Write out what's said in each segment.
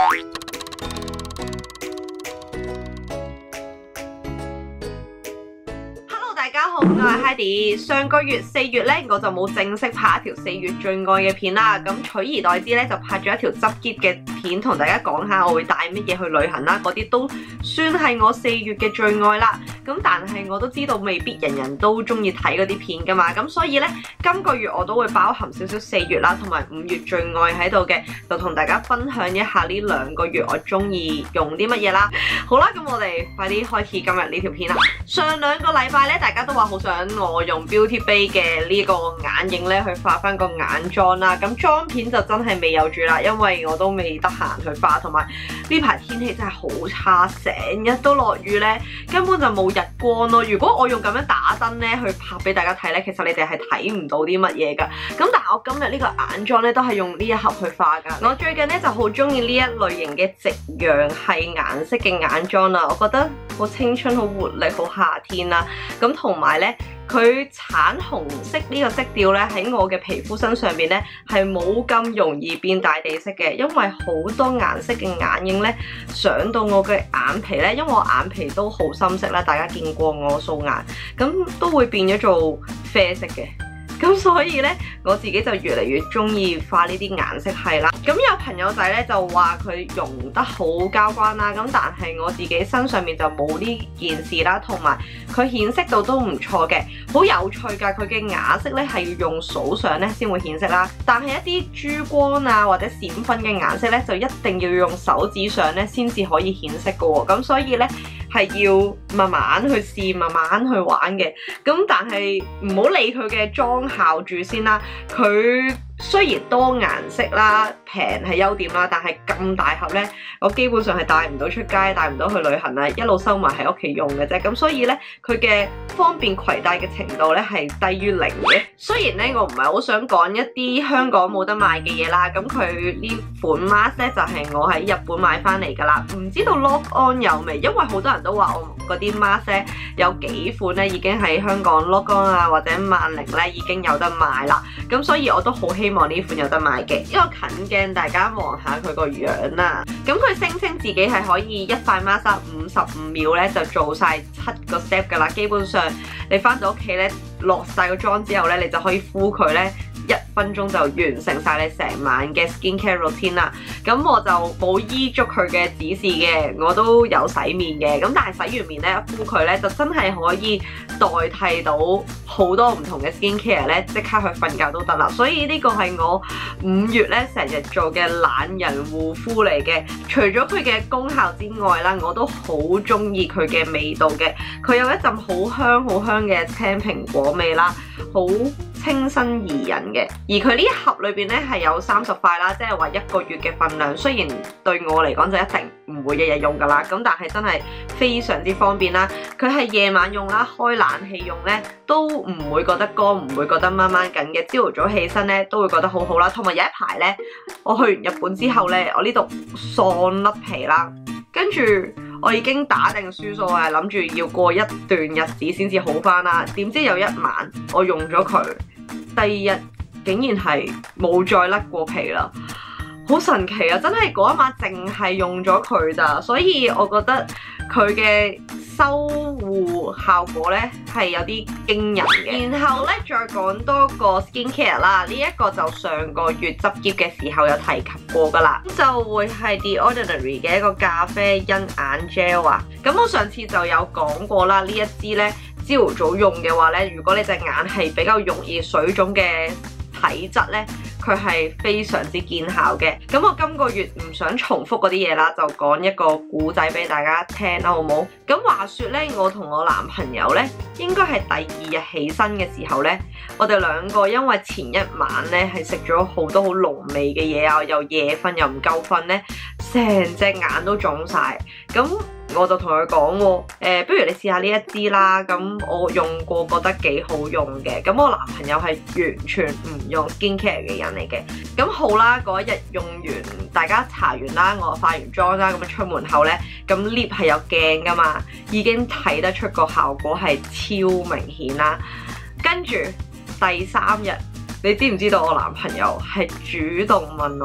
大家好，我係 Heidi。上個月4月咧，我就冇正式拍一條4月最愛嘅片啦。咁取而代之咧，就拍咗一條執喼嘅片，同大家講下我會帶乜嘢去旅行啦。嗰啲都算係我4月嘅最愛啦。咁但係我都知道未必人人都中意睇嗰啲片噶嘛。咁所以咧，今個月我都會包含少少4月啦，同埋5月最愛喺度嘅，就同大家分享一下呢2個月我中意用啲乜嘢啦。好啦，咁我哋快啲開始今日呢條片啦。上2個禮拜咧，大家都話好想我用 Beauty Bay 嘅呢個眼影咧去化翻個眼妝啦，咁妝片就真係未有住啦，因為我都未得閒去化，同埋呢排天氣真係好差，成日都落雨咧，根本就冇日光咯。如果我用咁樣打燈咧去拍俾大家睇咧，其實你哋係睇唔到啲乜嘢噶。咁但係我今日呢個眼妝咧都係用呢一盒去化噶。我最近咧就好中意呢一類型嘅夕陽系顏色嘅眼妝啦，我覺得好青春、好活力、好夏天啦。咁同埋咧，佢橙紅色呢個色調咧喺我嘅皮膚身上邊咧係冇咁容易變大地色嘅，因為好多顏色嘅眼影咧上到我嘅眼皮咧，因為我眼皮都好深色啦，大家見過我素顏，咁都會變咗做啡色嘅。咁所以咧，我自己就越嚟越中意化呢啲顏色系啦。咁有朋友仔咧就話佢用得好交關啦，咁但係我自己身上面就冇呢件事啦，同埋佢顯色度都唔錯嘅，好有趣㗎。佢嘅啞色咧係要用數上咧先會顯色啦，但係一啲珠光啊或者閃粉嘅顏色咧就一定要用手指上咧先至可以顯色嘅喎。咁所以咧係要慢慢去試，慢慢去玩嘅。咁但係唔好理佢嘅妝效住先啦，佢雖然多顏色啦，平係優點啦，但係咁大盒呢，我基本上係帶唔到出街，帶唔到去旅行啦，一路收埋喺屋企用嘅啫。咁所以呢，佢嘅方便攜帶嘅程度呢係低於0嘅。雖然呢，我唔係好想講一啲香港冇得賣嘅嘢啦，咁佢呢款 mask 呢，就係我喺日本買翻嚟㗎啦，唔知道 Lock On 有未？因為好多人都話我嗰啲 mask 呢有幾款呢已經喺香港 Lock On 啊或者萬寧呢已經有得賣啦，咁所以我都好希望呢款有得賣嘅。呢個近鏡大家望下佢個樣啦，咁佢聲稱自己係可以一塊 mask 55秒咧就做晒7個 step 噶啦，基本上你翻到屋企咧落晒個妝之後咧，你就可以敷佢咧1分鐘就完成晒你成晚嘅 skincare routine 啦。咁我就冇依足佢嘅指示嘅，我都有洗面嘅。咁但係洗完面咧敷佢咧就真係可以代替到好多唔同嘅 skincare 咧，即刻去瞓覺都得啦。所以呢個係我5月咧成日做嘅懶人護膚嚟嘅。除咗佢嘅功效之外啦，我都好中意佢嘅味道嘅。佢有一陣好香好香嘅青蘋果味啦，好清新宜人嘅。而佢呢一盒裏邊咧係有30塊啦，即係話1個月嘅份量。雖然對我嚟講就一定唔會日日用噶啦，咁但係真係非常之方便啦。佢係夜晚用啦，開冷氣用咧都唔會覺得乾，唔會覺得掹掹緊嘅。朝頭早起身咧都會覺得好好啦。同埋有一排咧，我去完日本之後咧，我呢度喪甩皮啦，跟住我已經打定輸數啊，諗住要過一段日子先至好翻啦。點知有一晚我用咗佢，第2日竟然係冇再甩過皮啦，好神奇啊！真係嗰一晚淨係用咗佢咋，所以我覺得佢嘅修護效果咧係有啲驚人嘅。然後咧再講多個 skincare 啦，呢一個就上個月執喼嘅時候有提及過噶啦，就會係 The Ordinary 嘅一個咖啡因眼 gel 啊。咁我上次就有講過啦，呢一支咧朝頭早用嘅話咧，如果你隻眼係比較容易水腫嘅體質咧，佢係非常之見效嘅。咁我今個月唔想重複嗰啲嘢啦，就講一個故仔俾大家聽啦，好唔好？咁話說咧，我同我男朋友咧，應該係第2日起身嘅時候咧，我哋兩個因為前一晚咧係食咗好多好濃味嘅嘢啊，又夜瞓又唔夠瞓咧，成隻眼都腫晒。咁我就同佢講喎，不如你試下呢一支啦。咁我用過覺得幾好用嘅。咁我男朋友係完全唔用 skincare 嘅人嚟嘅。咁好啦，嗰一日用完，大家搽完啦，我化完妝啦，咁出門口咧，咁 lift 係有鏡噶嘛，已經睇得出個效果係超明顯啦。跟住第3日，你知唔知道我男朋友係主動問我，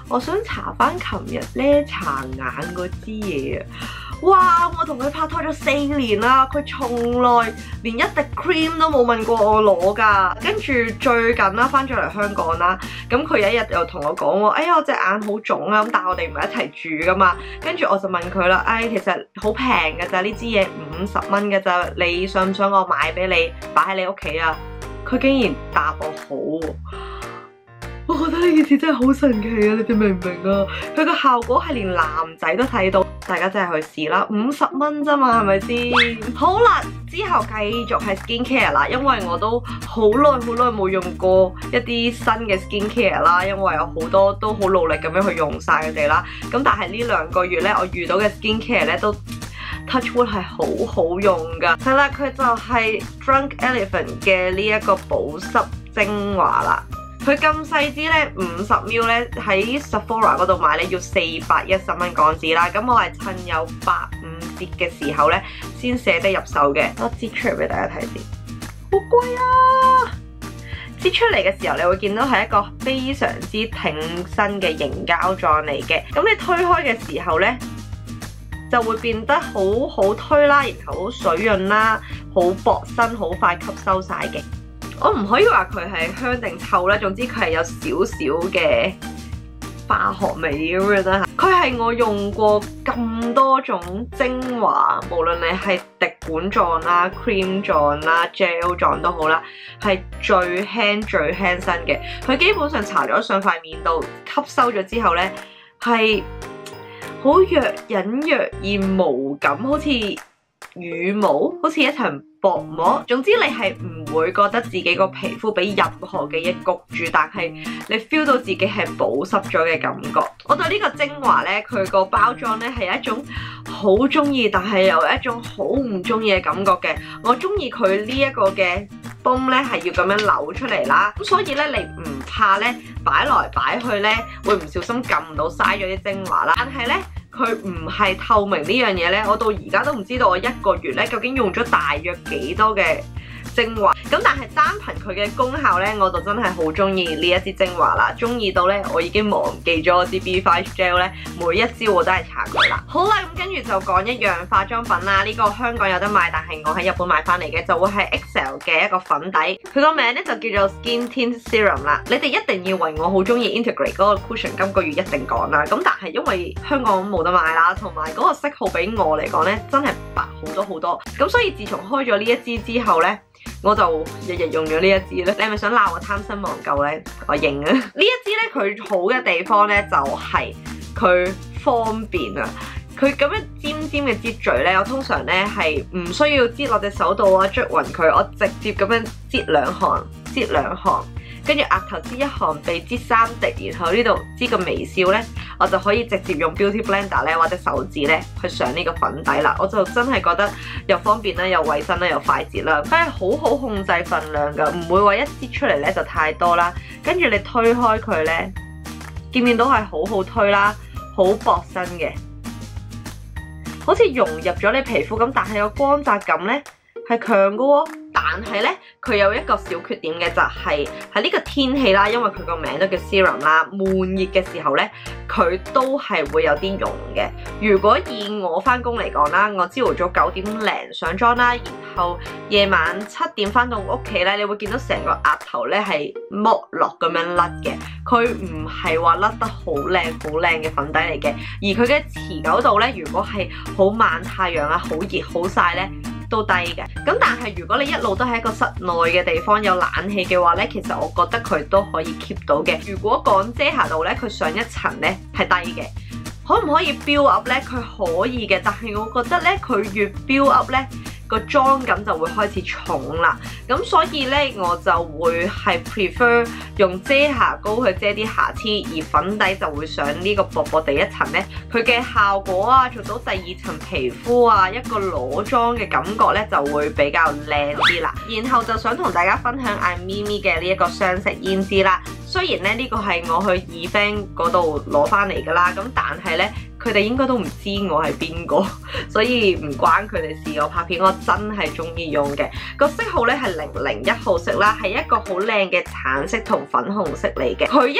我想搽翻琴日咧搽眼嗰支嘢啊！哇！我同佢拍拖咗4年啦，佢從來連一滴 cream 都冇問過我攞㗎。跟住最近啦，翻咗嚟香港啦，咁佢有一日又同我講喎，哎呀我隻眼好腫啊！咁但係我哋唔係一齊住㗎嘛，跟住我就問佢啦，哎其實好平㗎咋，呢支嘢50蚊㗎咋，你想唔想我買俾你擺喺你屋企啊？佢竟然答我好喎。我覺得呢件事真係好神奇啊！你哋明唔明啊？佢個效果係連男仔都睇到，大家真係去試啦，50蚊啫嘛，係咪先？好啦，之後繼續係 skin care 啦，因為我都好耐冇用過一啲新嘅 skin care 啦，因為有好多都好努力咁樣去用晒佢哋啦。咁但係呢2個月咧，我遇到嘅 skin care 咧都 touch wood 係好好用㗎。係啦，佢就係 Drunk Elephant 嘅呢一個保濕精華啦。佢咁細支咧，50ml 咧喺 Sephora 嗰度買咧要410蚊港紙啦。咁我係趁有85折嘅時候咧，先捨得入手嘅。我擠出嚟俾大家睇先，好貴啊！擠出嚟嘅時候，你會見到係一個非常之挺身嘅凝膠狀嚟嘅。咁你推開嘅時候咧，就會變得好好推啦，然後好水潤啦，好薄身，好快吸收晒嘅。我唔可以話佢係香定臭啦，總之佢係有少少嘅化學味咁樣啦。佢係我用過咁多種精華，無論你係滴管狀啦、cream 狀啦、gel 狀都好啦，係最輕身嘅。佢基本上搽咗上塊面度，吸收咗之後呢，係好若隱若現毛感，好似羽毛，好似一層薄膜。總之你係唔會覺得自己個皮膚俾任何嘅嘢焗住，但係你 feel 到自己係保濕咗嘅感覺。我對呢個精華呢，佢個包裝呢係一種好中意，但係又一種好唔中意嘅感覺嘅。我中意佢呢一個嘅泵呢係要咁樣扭出嚟啦，咁所以呢，你唔怕呢擺來擺去呢會唔小心撳到嘥咗啲精華啦。但係呢，佢唔係透明呢樣嘢呢，我到而家都唔知道我1個月呢究竟用咗大約幾多嘅精華。咁但係單憑佢嘅功效呢，我就真係好中意呢一支精華啦，中意到呢，我已經忘記咗我支 B5 Gel 呢，每一朝我都係搽佢啦。好啦，咁跟住就講一樣化妝品啦，呢個香港有得賣，但係我喺日本買翻嚟嘅，就會係 Excel 嘅一個粉底，佢個名呢就叫做 Skin Tint Serum 啦。你哋一定要為我好中意 Integrate 嗰個 Cushion 今個月一定講啦。咁但係因為香港冇得買啦，同埋嗰個色號俾我嚟講呢，真係白好多。咁所以自從開咗呢一支之後呢，我就日日用咗呢一支咧。你係咪想鬧我貪新忘舊呢？我認啊！呢一支咧，佢好嘅地方咧就係佢方便啊！佢咁樣尖尖嘅擠嘴咧，我通常咧係唔需要擠落隻手度啊，捽勻佢，我直接咁樣擠兩行，跟住額頭擠1行，鼻擠3滴，然後呢度擠個微笑咧，我就可以直接用 Beauty Blender 咧或者手指咧去上呢個粉底啦。我就真係覺得又方便啦，又衛生啦，又快捷啦。佢係好好控制份量噶，唔會話一擠出嚟咧就太多啦。跟住你推開佢咧，見唔見到係好好推啦，好薄身嘅，好似融入咗你皮膚咁，但係個光澤感咧係強噶喎。但係咧，佢有一個小缺點嘅就係喺呢個天氣啦，因為佢個名都叫 Serum 啦，悶熱嘅時候咧，佢都係會有啲溶嘅。如果以我翻工嚟講啦，我朝頭早9點零上妝啦，然後夜晚7點翻到屋企咧，你會見到成個額頭咧係剝落咁樣甩嘅。佢唔係話甩得好靚嘅粉底嚟嘅，而佢嘅持久度咧，如果係好猛太陽啊、好熱好曬咧，都低嘅。咁但係如果你一路都喺一個室內嘅地方有冷氣嘅話咧，其實我覺得佢都可以 keep 到嘅。如果講遮瑕度咧，佢上一層咧係低嘅，可唔可以 build up 咧？佢可以嘅，但係我覺得咧，佢越 build up 咧，個妝感就會開始重啦。咁所以咧，我就會係 prefer 用遮瑕膏去遮啲瑕疵，而粉底就會上呢個薄薄地一層咧，佢嘅效果啊，做到第2層皮膚啊，一個裸妝嘅感覺咧就會比較靚啲啦。然後就想同大家分享 iMimi 嘅呢一個雙色胭脂啦。雖然咧呢個係我去 event 嗰度攞翻嚟噶啦，咁但係咧佢哋應該都唔知我係邊個，所以唔關佢哋事。我拍片我真係中意用嘅，個色號咧係001號色啦，係一個好靚嘅橙色同粉紅色嚟嘅。佢一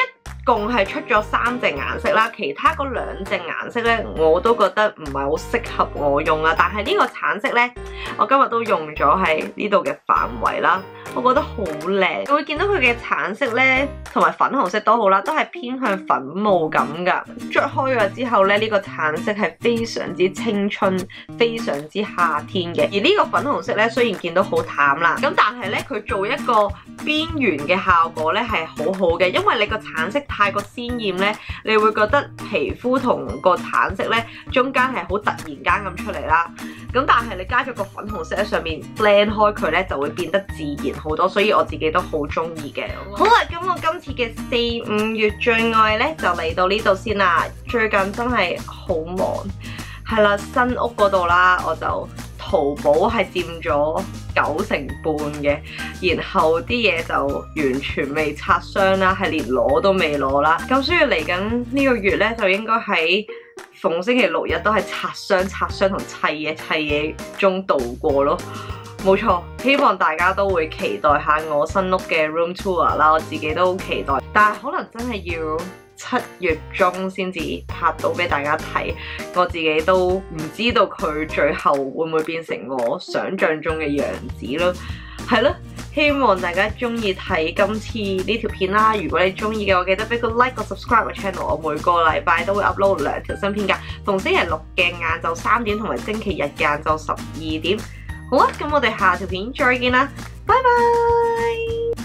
共係出咗3隻顏色啦，其他嗰2隻顏色咧我都覺得唔係好適合我用啦。但係呢個橙色咧，我今日都用咗喺呢度嘅範圍啦，我覺得好靚。你會見到佢嘅橙色咧，同埋粉紅色都好啦，都係偏向粉霧咁噶。捽開咗之後咧，呢個橙色係非常之青春，非常之夏天嘅。而呢個粉紅色咧，雖然見到好淡啦，咁但係咧佢做一個邊緣嘅效果咧係好好嘅，因為你個橙色太過鮮豔咧，你會覺得皮膚同個橙色咧中間係好突然間咁出嚟啦。咁但係你加咗個粉紅色喺上面 blend 開佢咧，就會變得自然好多，所以我自己都好中意嘅。好啦，咁我今次嘅4、5月最愛咧就嚟到呢度先啦。最近真係好忙，係啦，新屋嗰度啦，我就淘寶係佔咗90%嘅，然後啲嘢就完全未拆箱啦，係連攞都未攞啦。咁所以嚟緊呢個月咧，就應該喺逢星期6日都係拆箱同砌嘢中度過咯。冇錯，希望大家都會期待下我新屋嘅 room tour 啦，我自己都好期待，但係可能真係要7月中先至拍到俾大家睇，我自己都唔知道佢最後會唔會變成我想象中嘅樣子咯。係咯，希望大家中意睇今次呢條片啦。如果你中意嘅，我記得俾個 like 個 subscribe 個 channel。我每個禮拜都會 upload 2條新片㗎，逢星期6嘅晏晝3點同埋星期日嘅晏晝12點。好啊，咁我哋下條片再見啦，拜拜。